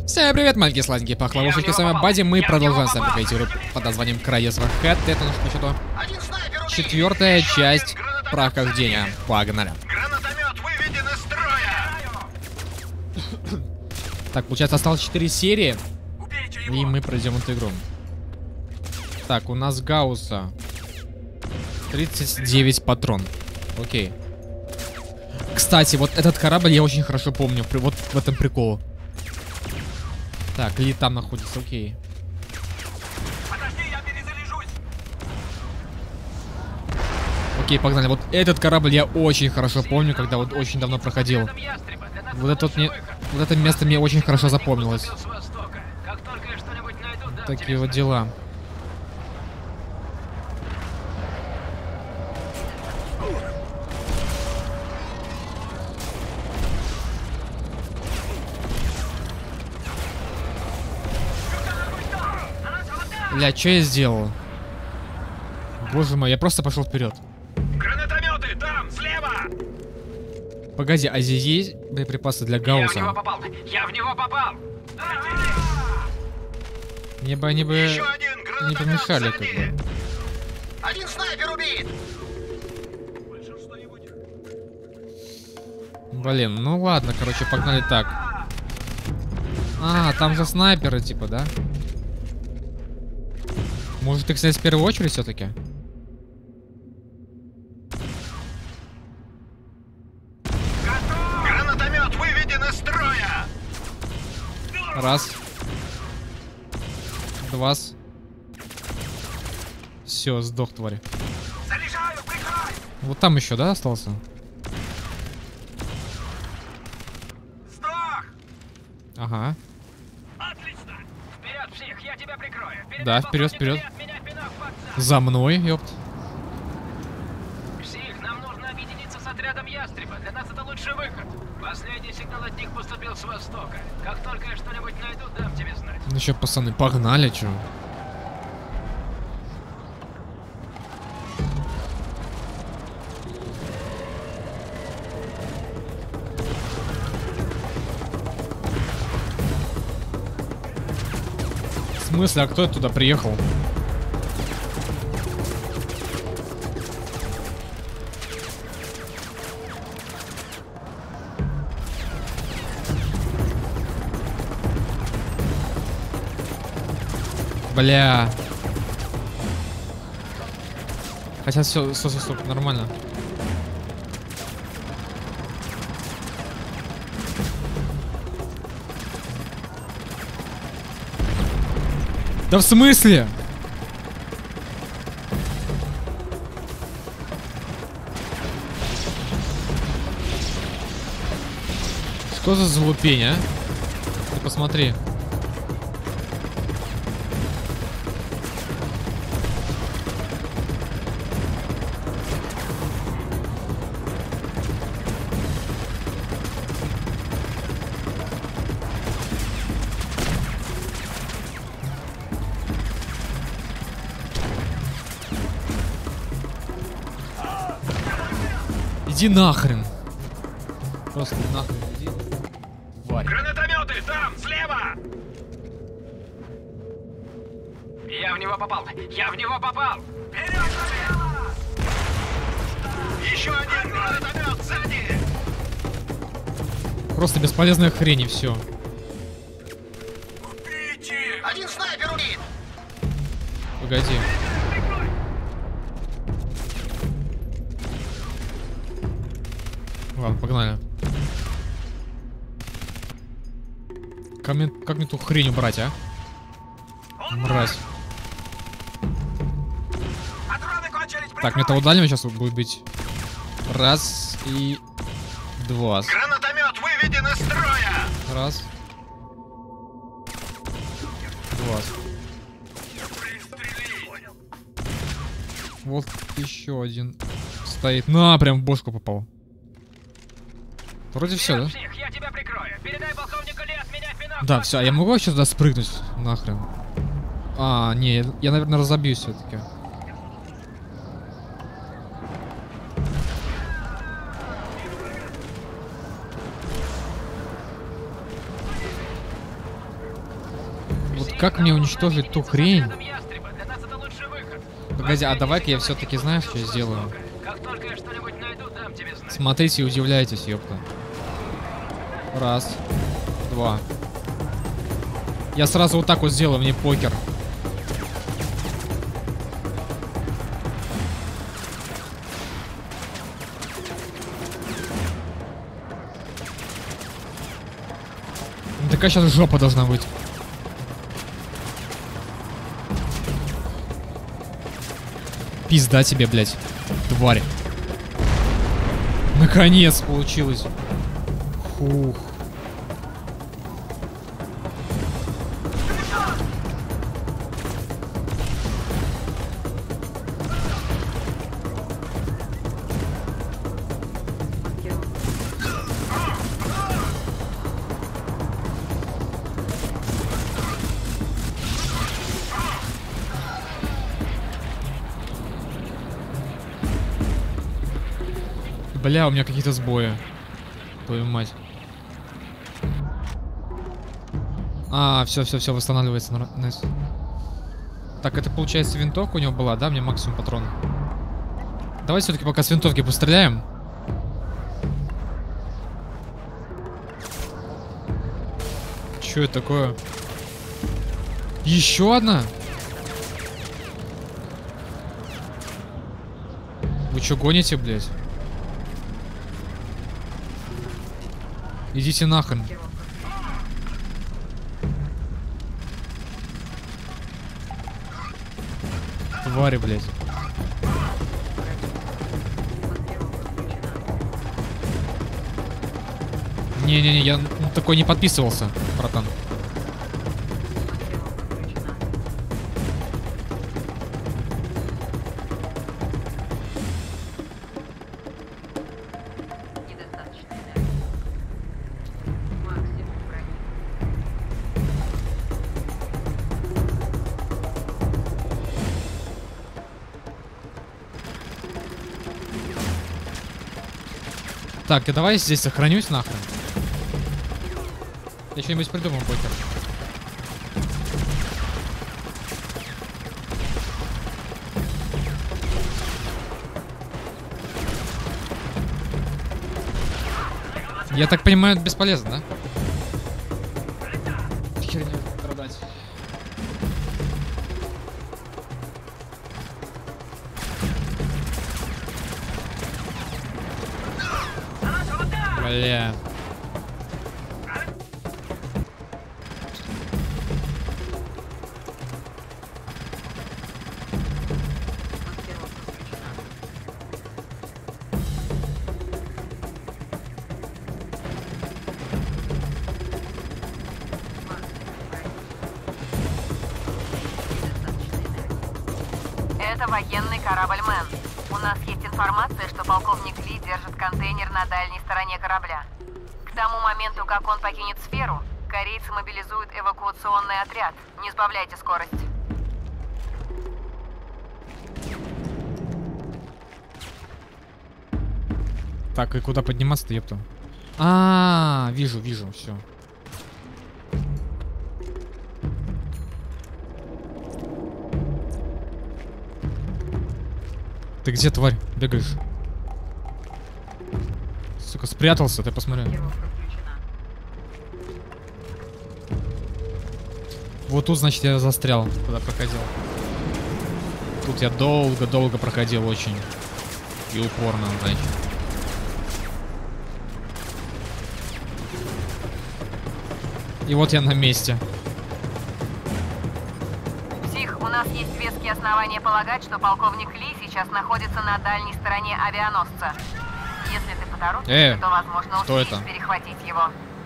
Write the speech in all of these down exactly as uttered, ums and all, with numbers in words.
Всем привет, маленькие сладенькие пахлавушечки, с вами Бадди. Мы продолжаем с вами проходить игру под названием Crysis of Head. Это наш что-то четвертая часть прохождения. Погнали. Так, получается, осталось четыре серии, и мы пройдем эту игру. Так, у нас Гаусса тридцать девять патрон. Окей. Кстати, вот этот корабль я очень хорошо помню. Вот в этом прикол. Так, Ли там находится, окей. Подожди, я перезаряжусь. Окей, погнали. Вот этот корабль я очень хорошо помню, когда вот очень давно проходил. Вот это вот мне, вот это место мне очень хорошо запомнилось. Такие вот дела. Бля, что я сделал? Боже мой, я просто пошел вперед. Гранатометы, там, слева! Погоди, а здесь есть боеприпасы для Гаусса? Я в него попал! Я в него попал! Мне бы они бы не помешали, как бы. Один снайпер убит! Блин, ну ладно, короче, погнали так. А, там же снайперы, типа, да? Может их снять в первую очередь все-таки? Гранатомет выведен из строя! Раз. Два. Все, сдох, тварь. Заряжаю, прикрой! Вот там еще, да, остался? Сдох! Ага. Отлично! Вперед, псих, я тебя прикрою! Передай Да, вперед, полковнику вперед. Ли от меня пинок в отца. За мной, ёпт. Псих, нам нужно объединиться с отрядом Ястреба. Для нас это лучший выход. Последний сигнал от них поступил с востока. Как только я что-нибудь найду, дам тебе знать. Ну что, пацаны, погнали, чё? В смысле, а кто туда приехал? Бля. Хотя все, все, все, нормально. Да в смысле? Что за залупень, а? Ты посмотри. Иди нахрен. Просто нахрен иди. Тварь. Гранатометы, там, слева! Я в него попал! Я в него попал! Вперед, слева! Еще один гранатомет сзади! Просто бесполезная хрень и все. Убейте! Один снайпер убит! Погоди. Ладно, погнали. Как мне, как мне ту хрень убрать, а? Мразь. Так, мне того дальнего сейчас будет бить. Раз и два. Гранатомет выведен из строя! Раз. Два. Вот еще один стоит. На, прям в бошку попал. Вроде все, да? Я тебя прикрою. Передай полковнику Ли от меня пинок. Да, все, а я могу сейчас туда спрыгнуть? Нахрен. А, не, я, я наверное, разобьюсь все-таки. Вот как мне уничтожить ту хрень? Погоди, а давай-ка я все-таки, знаешь, что я сделаю? Смотрите и удивляйтесь, ёпта. Раз. Два. Я сразу вот так вот сделаю, мне покер. Ну, такая сейчас жопа должна быть. Пизда тебе, блядь, тварь. Наконец получилось. Фух. Бля, у меня какие-то сбои. Твою мать. А, все, все, все, восстанавливается. Найс. Так, это получается винтовка у него была, да? Мне максимум патрон. Давай все-таки пока с винтовки постреляем. Че это такое? Еще одна? Вы что, гоните, блядь? Идите нахрен. Твари, блядь. Не-не-не, я такой не подписывался, братан. Так, и давай здесь сохранюсь нахрен. Я что-нибудь придумал, покер. Я так понимаю, это бесполезно, да? Херня продать. Бля. Это военный корабль Мэн. У нас есть информация, что полковник Ли держит контейнер на дальней стороне корабля. К тому моменту, как он покинет сферу, корейцы мобилизуют эвакуационный отряд. Не сбавляйте скорость. Так, и куда подниматься-то, ёпта? А, -а, а, вижу, вижу, все. Ты где, тварь? Бегаешь? Сука, спрятался, ты посмотри. Вот тут, значит, я застрял, когда проходил. Тут я долго-долго проходил очень. И упорно, значит. И вот я на месте. Псих, у нас есть веские основания полагать, что полковник Ли сейчас находится на дальней стороне авианосца. Если ты поторопишься, э, то, возможно, что успеешь это? перехватить его.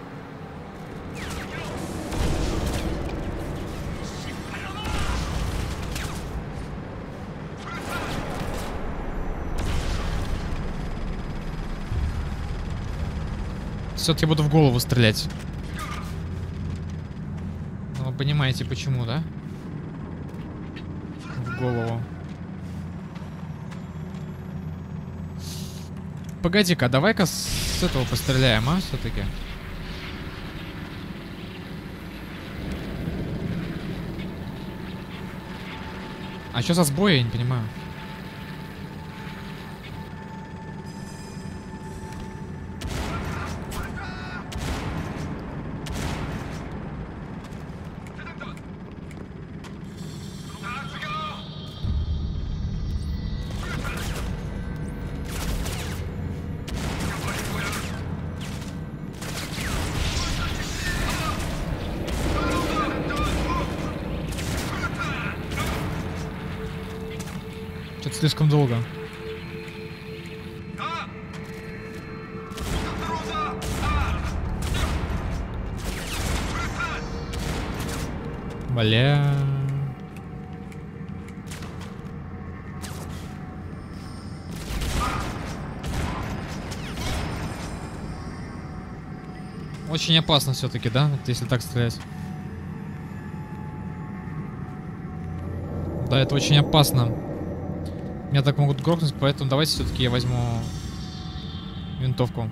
Все-таки буду в голову стрелять. Ну, вы понимаете, почему, да? В голову. Погоди-ка, давай-ка с этого постреляем, а, все-таки. А что за сбой, я не понимаю. Что-то слишком долго. Бля. Очень опасно все-таки, да? Вот если так стрелять. Да, это очень опасно. Меня так могут грохнуть, поэтому давайте все-таки я возьму винтовку.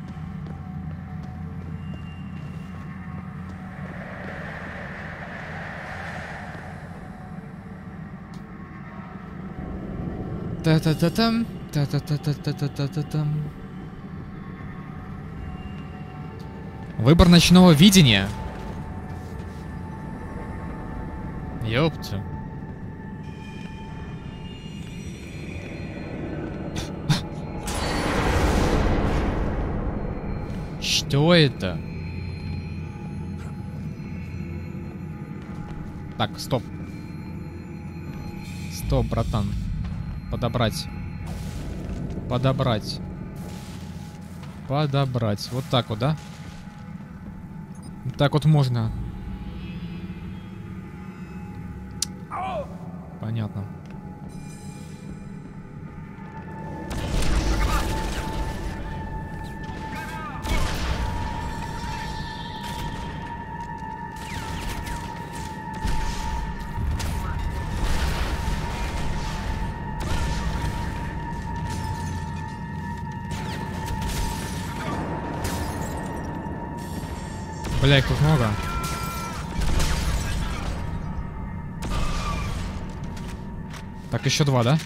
Та-та-та-там, та-та-та-та-та-та-та-там. Выбор ночного видения. Ёпта. Что это? Так, стоп. Стоп, братан. Подобрать. Подобрать. Подобрать. Вот так вот, да? Вот так вот можно. Понятно. Бля, их тут много. Так, еще два, да?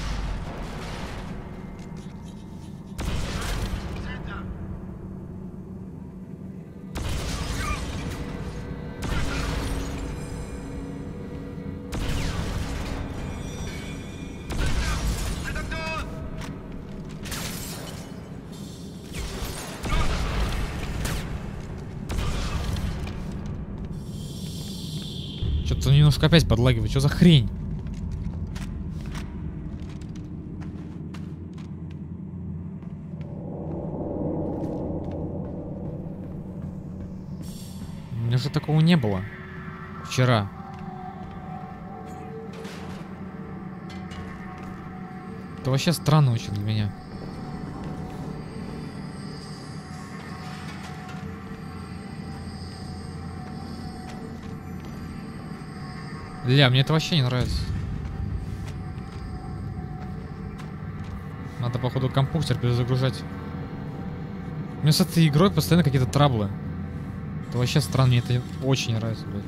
Что-то немножко опять подлагивает. Что за хрень? У меня же такого не было вчера. Это вообще странно очень для меня. Ля, мне это вообще не нравится. Надо, походу, компьютер перезагружать. У меня с этой игрой постоянно какие-то траблы. Это вообще странно, мне это очень не нравится, блядь.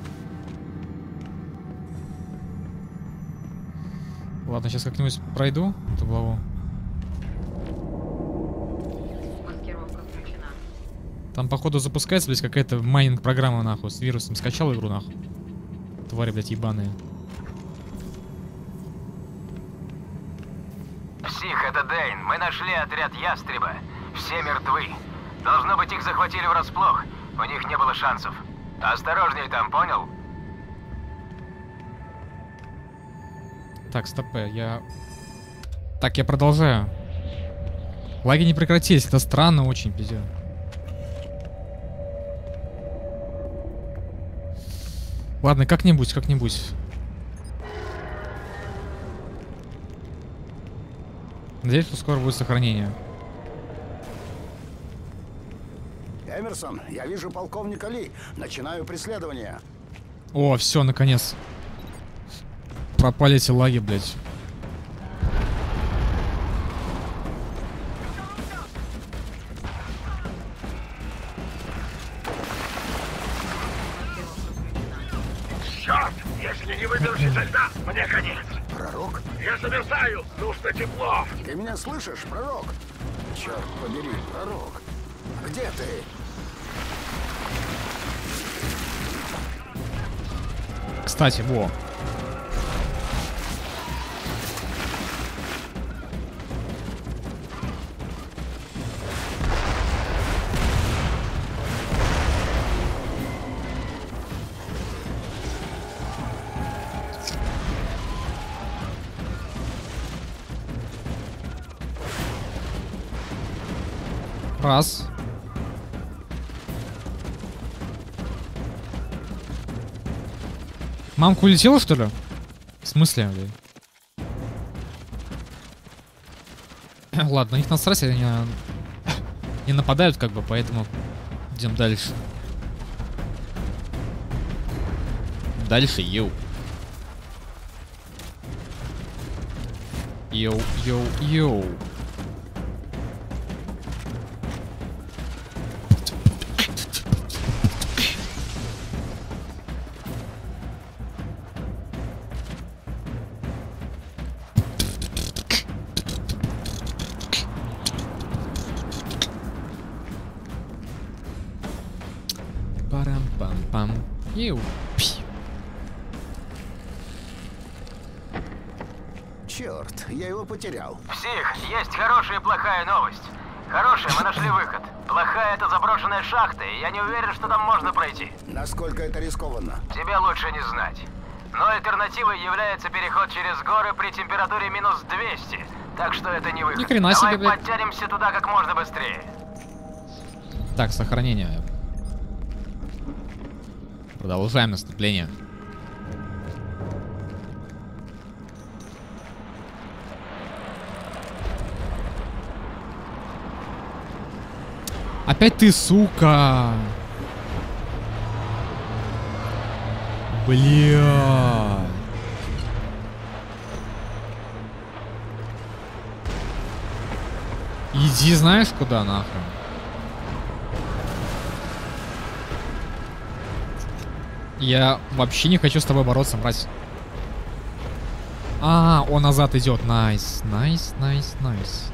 Ладно, сейчас как-нибудь пройду эту главу. Маскировка включена. Там, походу, запускается, блядь, какая-то майнинг-программа, нахуй, с вирусом. Скачал игру, нахуй. Твари, блядь, ебаные. Псих, это Дэйн. Мы нашли отряд Ястреба. Все мертвы. Должно быть, их захватили врасплох. У них не было шансов. Осторожней там, понял? Так, стоп, я... Так, я продолжаю. Лаги не прекратились, это странно очень, пиздец. Ладно, как-нибудь, как-нибудь. Надеюсь, что скоро будет сохранение. Эмерсон, я вижу полковника Ли. Начинаю преследование. О, все, наконец. Пропали эти лаги, блядь. Черт! Если не выберусь изо льда, мне конец. Пророк? Я замерзаю, нужно тепло. Ты меня слышишь, пророк? Черт побери, пророк. Где ты? Кстати, во. Раз. Мамка улетела, что ли? В смысле, блин? Ладно, на них насрать, они не нападают, как бы, поэтому идем дальше. Дальше, йоу. Йоу, йоу, йоу. Парам-пам-пам. Йоу. Пи. Черт, я его потерял. Псих, есть хорошая и плохая новость. Хорошая, мы нашли выход. Плохая — это заброшенная шахта, и я не уверен, что там можно пройти. Насколько это рискованно? Тебе лучше не знать. Но альтернативой является переход через горы при температуре минус двести. Так что это не выход. Ни хрена себе, Давай блядь. подтянемся туда как можно быстрее. Так, сохранение. Продолжаем наступление. Опять ты, сука! Бля! Иди знаешь куда нахрен? Я вообще не хочу с тобой бороться, мразь. А, он назад идет. Найс, найс, найс, найс.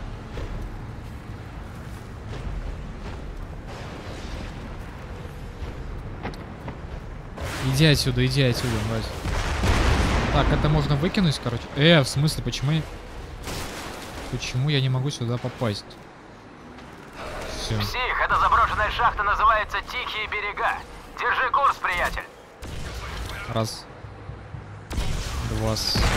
Иди отсюда, иди отсюда, мразь. Так, это можно выкинуть, короче. Э, в смысле, почему я... Почему я не могу сюда попасть? Все. Псих, эта заброшенная шахта называется Тихие берега. Держи курс, приятель. Раз. Два.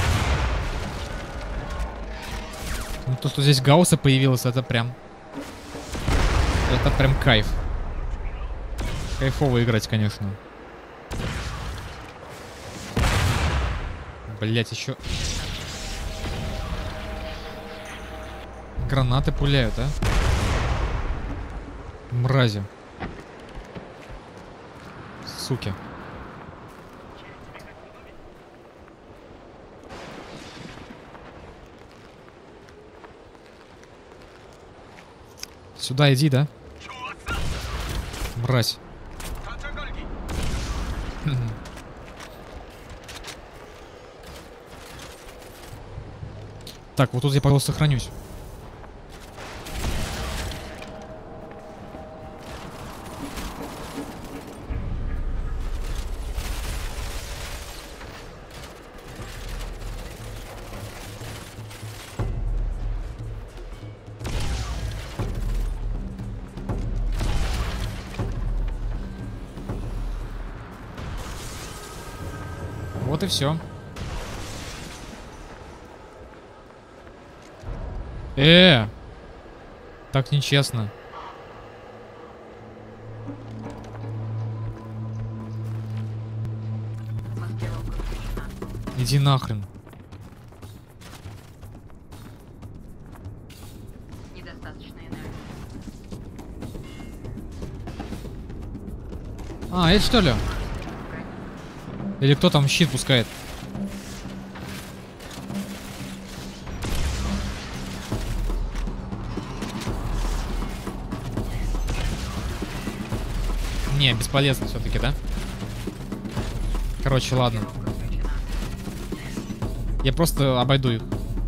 Ну, то, что здесь Гаусса появилось, это прям... Это прям кайф. Кайфово играть, конечно. Блять, еще... Гранаты пуляют, а? Мрази. Суки. Сюда иди, да? Мразь. Так, вот тут я, пожалуйста, сохранюсь. Вот и все. Э, так нечестно. Иди нахрен. А, это что ли? Или кто там щит пускает? Не, бесполезно все-таки, да? Короче, ладно. Я просто обойду их.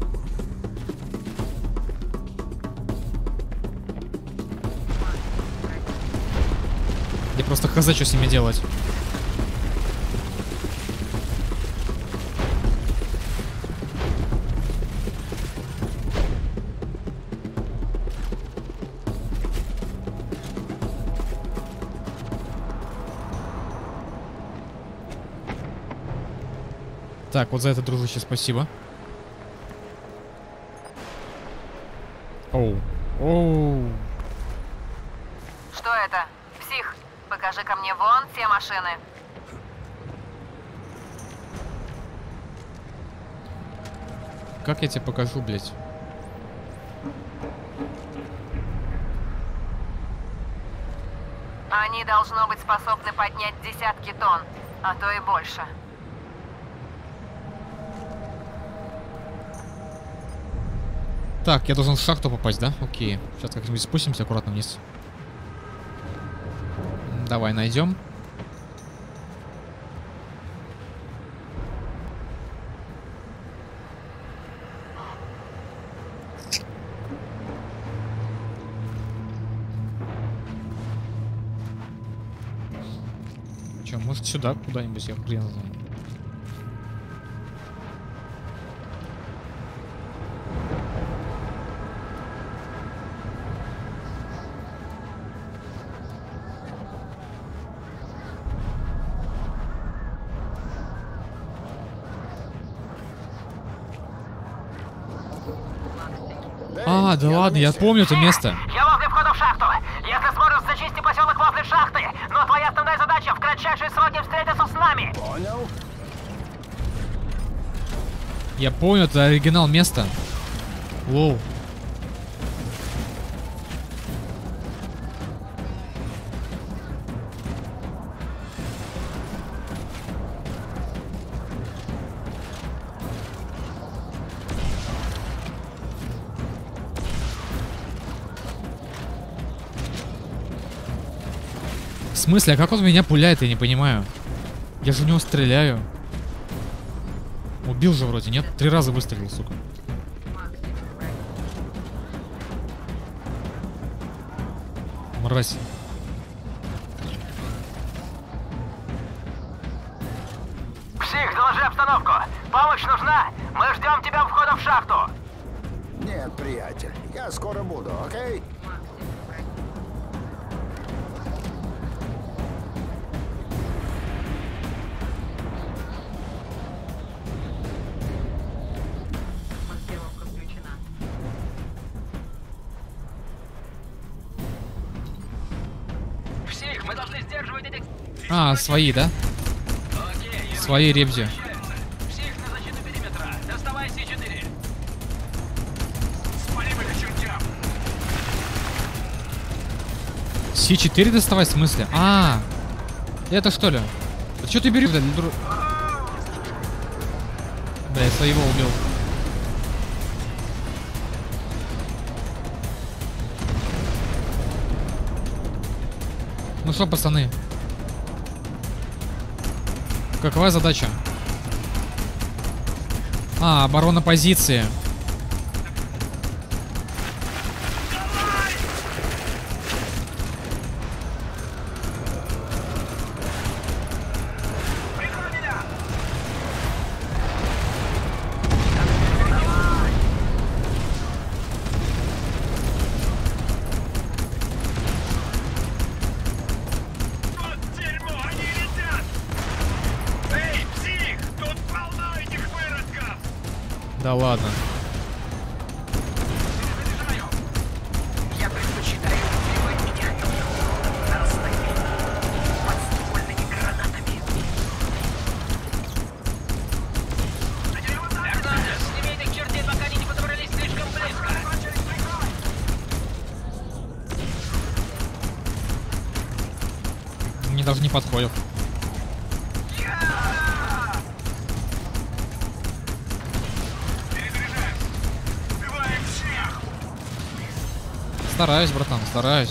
Я просто хз, что с ними делать. Так, вот за это, дружище, спасибо. Оу. Оу. Что это? Псих, покажи ко мне вон все машины. Как я тебе покажу, блядь? Они должно быть способны поднять десятки тонн, а то и больше. Так, я должен в шахту попасть, да? Окей. Сейчас как-нибудь спустимся аккуратно вниз. Давай найдем. Че, может сюда куда-нибудь, я хрен знаю. А, да ладно, я помню это место. Я возле входа в шахту. Если сможешь, зачисти поселок возле шахты. Но твоя основная задача в кратчайшие сроки встретиться с нами. Понял? Я помню, это оригинал места. Воу. В смысле, а как он меня пуляет, я не понимаю. Я же в него стреляю. Убил же вроде, нет? Три раза выстрелил, сука. Мразь. Псих, доложи обстановку. Помощь нужна. Мы ждем тебя у входа в шахту. Нет, приятель, я скоро буду, окей? Псих, мы должны сдерживать этих... А, свои, да? Свои ребзи. Псих на защиту периметра. Доставай Си четыре. Спалим их к чертям. Си четыре доставай, в смысле? А, это что ли? Да что ты бери, блядь, дру... Да, я своего убил. Ну что, пацаны? Какова задача? А, оборона позиции. Вот дерьмо, они летят! Эй, псих, тут полно этих выродков! Да ладно. Я предпочитаю убивать меня на расстоянии. Подствольными гранатами. Эрнандес, сними этих чертей, пока они не подобрались слишком близко. Мне даже не подходят. Убиваем всех! Стараюсь, братан, стараюсь.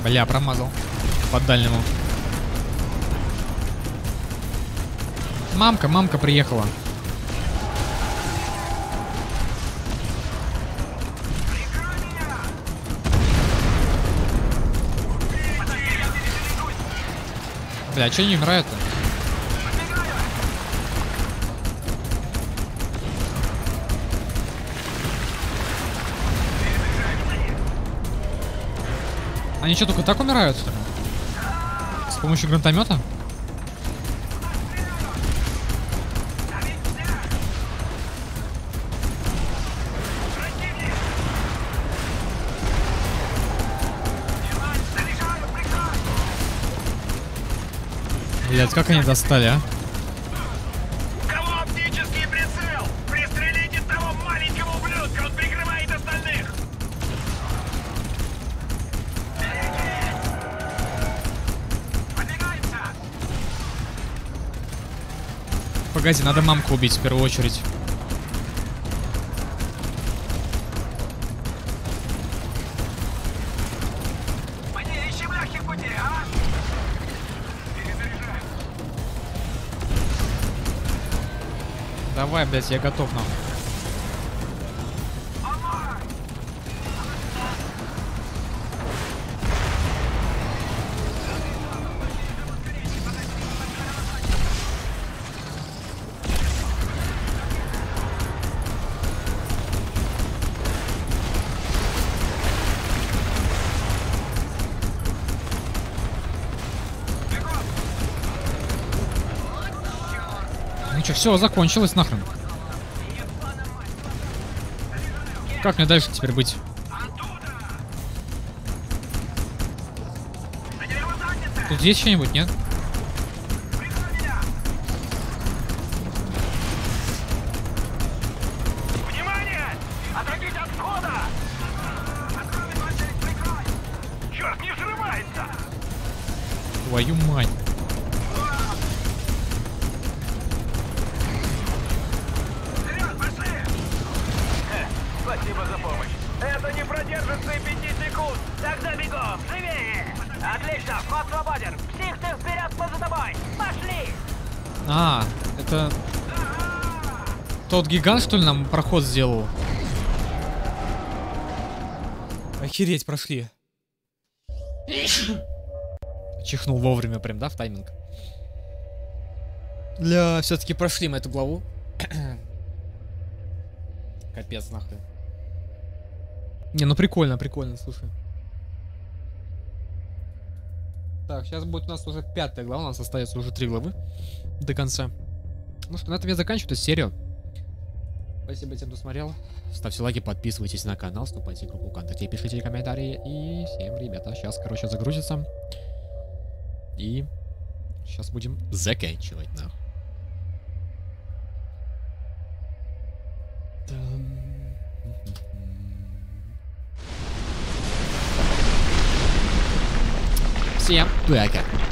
Бля, промазал. По дальнему. Мамка, мамка приехала. Бля, а чё не умирают-то? Они что, только так умирают, что ли? С помощью гранатомета? Блять, как они достали, а? У кого оптический прицел? Пристрелите того маленького ублюдка, он прикрывает остальных! Подвигается! Погоди, надо мамку убить в первую очередь. Мне ищем легких путей, а? Перезаряжаю. Давай, блять, я готов нам. Ну что, все, закончилось нахрен. Как мне дальше теперь быть? Тут есть что-нибудь, нет? Внимание! Отойдите от входа! Черт, не взрывается! Твою мать. Вперед, пошли! Спасибо за помощь. Это не продержится и пяти секунд. Тогда бегом, живее! Отлично, вход свободен. Псих, ты вперед, мы за тобой! Пошли! А, это... Тот гигант, что ли, нам проход сделал? Охереть, прошли. Чихнул вовремя прям, да, в тайминг? Ля, все-таки прошли мы эту главу. Капец, нахуй. Не, ну прикольно, прикольно, слушай. Так, сейчас будет у нас уже пятая глава, у нас остается уже три главы до конца. Ну что, на этом я заканчиваю эту серию. Спасибо тем, кто смотрел. Ставьте лайки, подписывайтесь на канал, вступайте в группу ВКонтакте, пишите комментарии. И всем, ребята, сейчас, короче, загрузится. И сейчас будем заканчивать, нахуй. Всем пока.